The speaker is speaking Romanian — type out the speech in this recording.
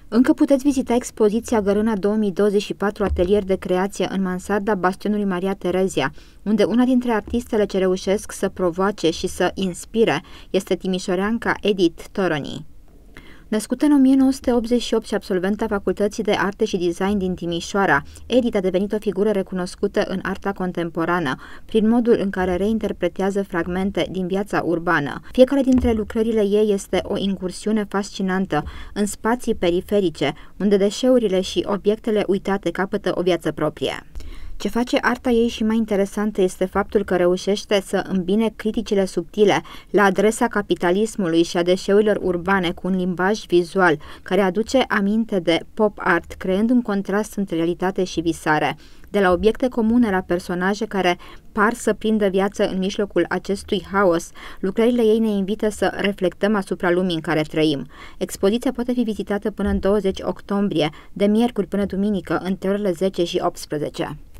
Încă puteți vizita expoziția Gărâna 2024 Atelier de creație în mansarda Bastionului Maria Terezia, unde una dintre artistele ce reușesc să provoace și să inspire este timișoreanca Edith Toroni. Născută în 1988 și absolventă Facultății de Arte și Design din Timișoara, Edith a devenit o figură recunoscută în arta contemporană, prin modul în care reinterpretează fragmente din viața urbană. Fiecare dintre lucrările ei este o incursiune fascinantă în spații periferice, unde deșeurile și obiectele uitate capătă o viață proprie. Ce face arta ei și mai interesantă este faptul că reușește să îmbine criticile subtile la adresa capitalismului și a deșeurilor urbane cu un limbaj vizual care aduce aminte de pop art, creând un contrast între realitate și visare. De la obiecte comune la personaje care par să prindă viață în mijlocul acestui haos, lucrările ei ne invită să reflectăm asupra lumii în care trăim. Expoziția poate fi vizitată până în 20 octombrie, de miercuri până duminică, între orele 10 și 18.